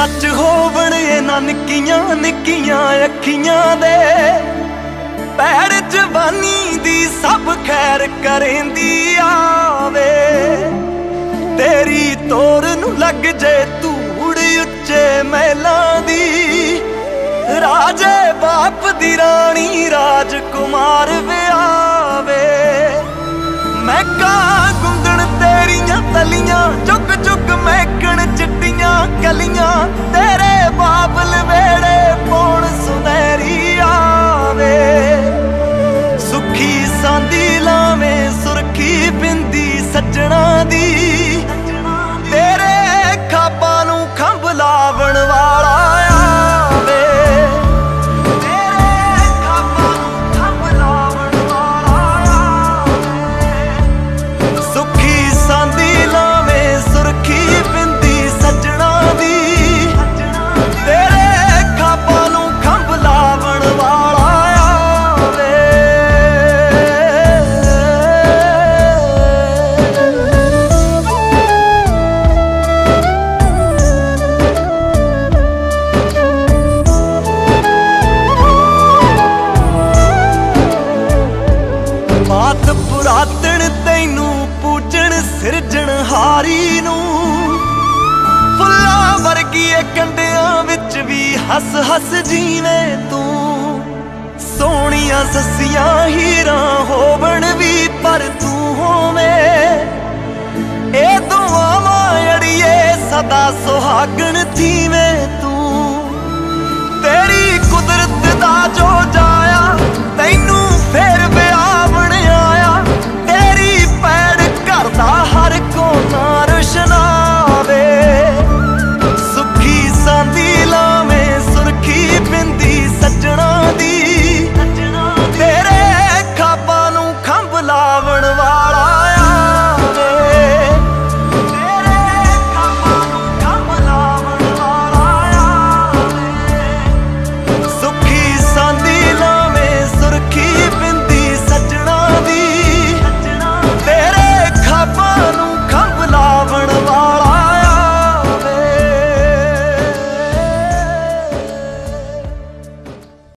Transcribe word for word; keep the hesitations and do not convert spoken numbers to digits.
सच होवण इन्हां निक्कियां निक्कियां अखियां दे, पैड़ जवानी दी सब खैर करेंदी आवे। तेरी तोर नू लग जे धूड़ उच्चे महलां दी, राजे बाप दी रानी राजकुमार व्यावे। मैं का गुंदण तेरियां तलियां, चुक चुक महकण चिट्टियां कलियां, तेरे बाबल वेड़े पौण सुनहरी आवे। सुखी सांदी लावें सुरखी बिंदी सजना दी, तेरे खाबां नूं खंभ लावण वाला आवे। बात पुरातन तैनू पूजन सिरजनहारी नूं, फुल्लां वर्गीए कंडियां विच भी हस हस जीवे तू। सोहणियां सस्सियां हीरां होवण भी